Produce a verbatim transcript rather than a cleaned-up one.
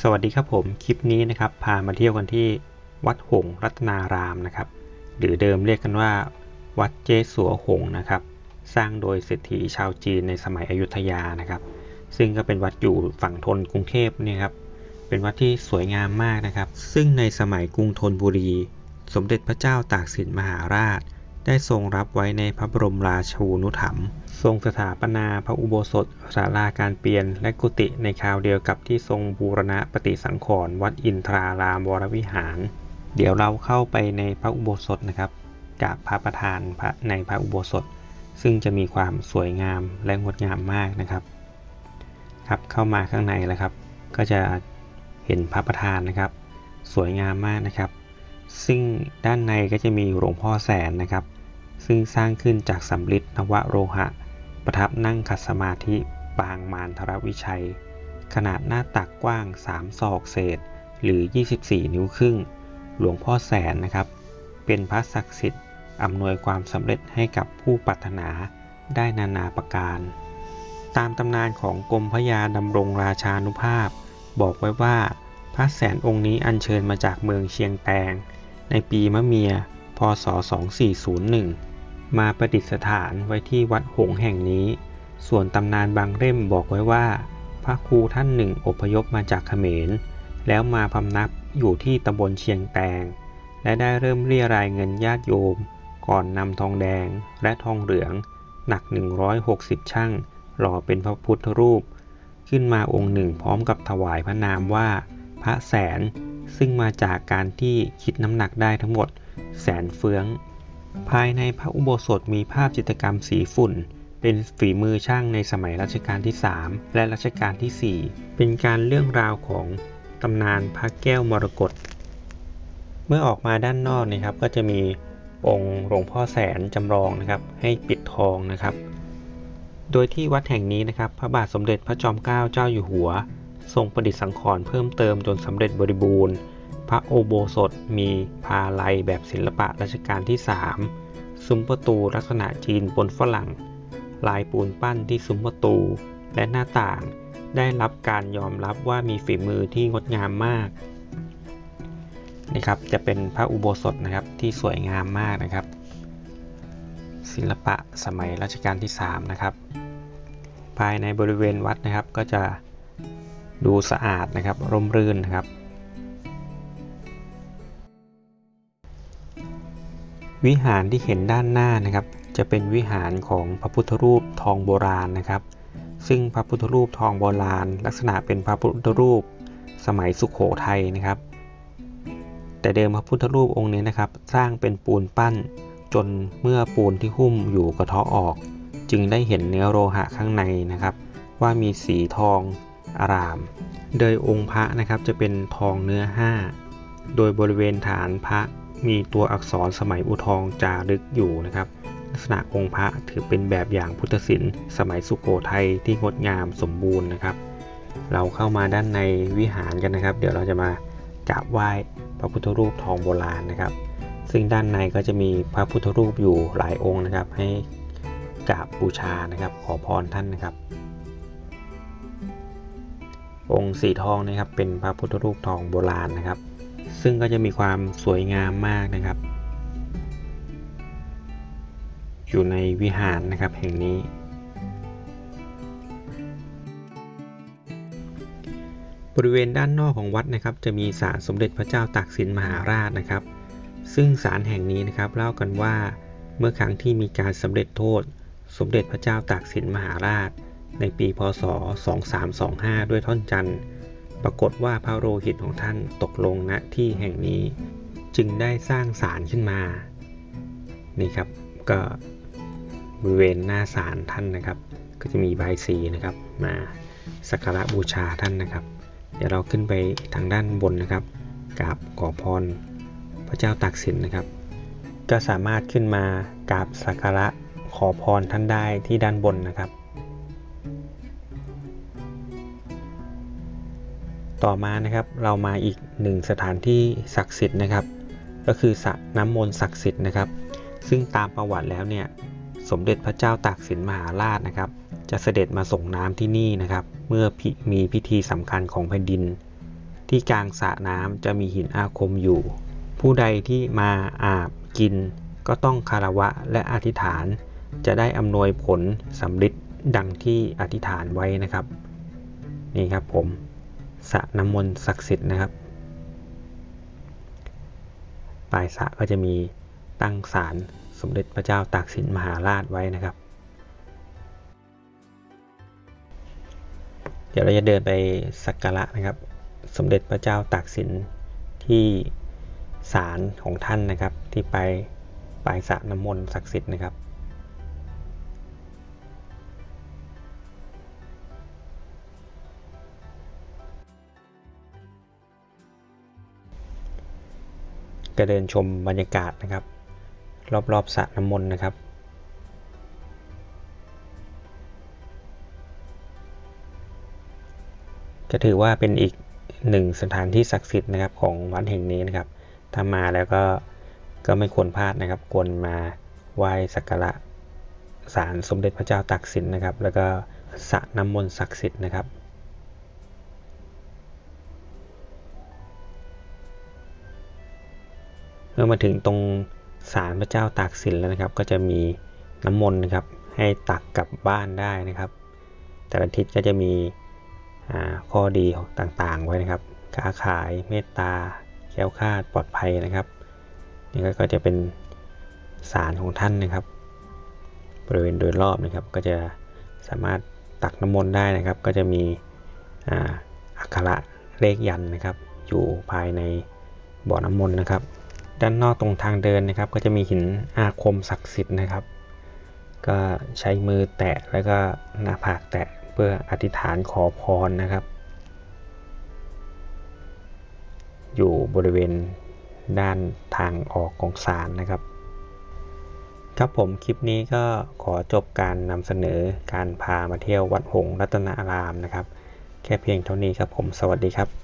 สวัสดีครับผมคลิปนี้นะครับพามาเที่ยวกันที่วัดหงส์รัตนารามนะครับหรือเดิมเรียกกันว่าวัดเจ๊สัวหงส์นะครับสร้างโดยเศรษฐีชาวจีนในสมัยอยุธยานะครับซึ่งก็เป็นวัดอยู่ฝั่งธนกรุงเทพเนี่ยครับเป็นวัดที่สวยงามมากนะครับซึ่งในสมัยกรุงธนบุรีสมเด็จพระเจ้าตากสินมหาราชได้ทรงรับไว้ในพระบรมราชูนุถัมภ์ทรงสถาปนาพระอุโบสถศาลาการเปลี่ยนและกุฏิในคราวเดียวกับที่ทรงบูรณะปฏิสังขรณ์วัดอินทรารามวรวิหารเดี๋ยวเราเข้าไปในพระอุโบสถนะครับกราบพระประธานพระในพระอุโบสถซึ่งจะมีความสวยงามและงดงามมากนะครับครับเข้ามาข้างในแล้วครับก็จะเห็นพระประธานนะครับสวยงามมากนะครับซึ่งด้านในก็จะมีหลวงพ่อแสนนะครับซึ่งสร้างขึ้นจากสำริดนวโลหะประทับนั่งขัดสมาธิปางมารทรวิชัยขนาดหน้าตักกว้างสามศอกเศษหรือยี่สิบสี่นิ้วครึ่งหลวงพ่อแสนนะครับเป็นพระศักดิ์สิทธิ์อำนวยความสำเร็จให้กับผู้ปรารถนาได้นานาประการตามตำนานของกรมพระยาดำรงราชานุภาพบอกไว้ว่าพระแสนองค์นี้อัญเชิญมาจากเมืองเชียงแตงในปีมะเมียพ.ศ. สองพันสี่ร้อยเอ็ดมาประดิษฐานไว้ที่วัดหงส์แห่งนี้ส่วนตำนานบางเล่มบอกไว้ว่าพระครูท่านหนึ่งอพยพมาจากเขมรแล้วมาพำนักอยู่ที่ตำบลเชียงแตงและได้เริ่มเรี่ยรายเงินญาติโยมก่อนนำทองแดงและทองเหลืองหนักหนึ่งร้อยหกสิบชั่งหล่อเป็นพระพุทธรูปขึ้นมาองค์หนึ่งพร้อมกับถวายพระนามว่าพระแสนซึ่งมาจากการที่คิดน้ำหนักได้ทั้งหมดแสนเฟืองภายในพระอุโบสถมีภาพจิตรกรรมสีฝุ่นเป็นฝีมือช่างในสมัยรัชกาลที่สามและรัชกาลที่สี่เป็นการเรื่องราวของตำนานพระแก้วมรกตเมื่อออกมาด้านนอกนะครับก็จะมีองค์หลวงพ่อแสนจำลองนะครับให้ปิดทองนะครับโดยที่วัดแห่งนี้นะครับพระบาทสมเด็จพระจอมเกล้าเจ้าอยู่หัวทรงประดิษฐ์สังขรณ์เพิ่มเติมจนสำเร็จบริบูรณ์พระอุโบสถมีพาลัยแบบศิลปะรัชกาลที่สามซุ้มประตูลักษณะจีนปนฝรั่งลายปูนปั้นที่ซุ้มประตูและหน้าต่างได้รับการยอมรับว่ามีฝีมือที่งดงามมากนะครับจะเป็นพระอุโบสถนะครับที่สวยงามมากนะครับศิลปะสมัยรัชกาลที่สามนะครับภายในบริเวณวัดนะครับก็จะดูสะอาดนะครับร่มรื่นนะครับวิหารที่เห็นด้านหน้านะครับจะเป็นวิหารของพระพุทธรูปทองโบราณนะครับซึ่งพระพุทธรูปทองโบราณลักษณะเป็นพระพุทธรูปสมัยสุโขทัยนะครับแต่เดิมพระพุทธรูปองค์นี้นะครับสร้างเป็นปูนปั้นจนเมื่อปูนที่หุ้มอยู่กระเทาะออกจึงได้เห็นเนื้อโลหะข้างในนะครับว่ามีสีทองอารามโดยองค์พระนะครับจะเป็นทองเนื้อห้าโดยบริเวณฐานพระมีตัวอักษรสมัยอุทองจารึกอยู่นะครับลักษณะองค์พระถือเป็นแบบอย่างพุทธศิลป์สมัยสุโขทัยที่งดงามสมบูรณ์นะครับเราเข้ามาด้านในวิหารกันนะครับเดี๋ยวเราจะมากราบไหว้พระพุทธรูปทองโบราณนะครับซึ่งด้านในก็จะมีพระพุทธรูปอยู่หลายองค์นะครับให้กราบบูชานะครับขอพรท่านนะครับองค์สีทองนะครับเป็นพระพุทธรูปทองโบราณนะครับซึ่งก็จะมีความสวยงามมากนะครับอยู่ในวิหารนะครับแห่งนี้บริเวณด้านนอกของวัดนะครับจะมีศาลสมเด็จพระเจ้าตากสินมหาราชนะครับซึ่งศาลแห่งนี้นะครับเล่ากันว่าเมื่อครั้งที่มีการสำเร็จโทษสมเด็จพระเจ้าตากสินมหาราชในปีพ.ศ. สองพันสามร้อยยี่สิบห้าด้วยท่อนจันทร์ปรากฏว่าพระโลหิตของท่านตกลงณที่แห่งนี้จึงได้สร้างศาลขึ้นมานี่ครับก็บริเวณหน้าศาลท่านนะครับก็จะมีใบสีนะครับมาสักการะบูชาท่านนะครับเดี๋ยวเราขึ้นไปทางด้านบนนะครับกราบขอพรพระเจ้าตากสินนะครับก็สามารถขึ้นมากราบสักการะขอพรท่านได้ที่ด้านบนนะครับต่อมานะครับเรามาอีกหนึ่งสถานที่ศักดิ์สิทธิ์นะครับก็คือสระน้ำมนต์ศักดิ์สิทธิ์นะครับซึ่งตามประวัติแล้วเนี่ยสมเด็จพระเจ้าตากสินมหาราชนะครับจะเสด็จมาส่งน้ำที่นี่นะครับเมื่อมีพิธีสำคัญของแผ่นดินที่กลางสระน้ำจะมีหินอาคมอยู่ผู้ใดที่มาอาบกินก็ต้องคารวะและอธิษฐานจะได้อำนวยผลสำฤทธิ์ดังที่อธิษฐานไว้นะครับนี่ครับผมสระน้ำมนต์ศักดิ์สิทธิ์นะครับปลายสระก็จะมีตั้งศาลสมเด็จพระเจ้าตากสินมหาราชไว้นะครับเดี๋ยวเราจะเดินไปสักการะนะครับสมเด็จพระเจ้าตากสินที่ศาลของท่านนะครับที่ไปปลายสระน้ำมนต์ศักดิ์สิทธิ์นะครับก็เดินชมบรรยากาศนะครับรอบๆสระน้ำมนต์นะครับจะถือว่าเป็นอีกหนึ่งสถานที่ศักดิ์สิทธิ์นะครับของวัดแห่งนี้นะครับถ้ามาแล้วก็ก็ไม่ควรพลาดนะครับควรมาไหว้สักการะศาลสมเด็จพระเจ้าตากสินนะครับแล้วก็สระน้ำมนต์ศักดิ์สิทธิ์นะครับเมื่อมาถึงตรงศาลพระเจ้าตากสินแล้วนะครับก็จะมีน้ำมนต์นะครับให้ตักกลับบ้านได้นะครับแต่ละทิศก็จะมีข้อดีต่างๆไว้นะครับค้าขายเมตตาแคล้วคลาดปลอดภัยนะครับนี่ก็จะเป็นศาลของท่านนะครับบริเวณโดยรอบนะครับก็จะสามารถตักน้ำมนต์ได้นะครับก็จะมีอักขระเลขยันต์นะครับอยู่ภายในบ่อน้ำมนต์นะครับด้านนอกตรงทางเดินนะครับก็จะมีหินอาคมศักดิ์สิทธิ์นะครับก็ใช้มือแตะแล้วก็หน้าผากแตะเพื่ออธิษฐานขอพรนะครับอยู่บริเวณด้านทางออกของศาลนะครับครับผมคลิปนี้ก็ขอจบการนำเสนอการพามาเที่ยววัดหงส์รัตนารามนะครับแค่เพียงเท่านี้ครับผมสวัสดีครับ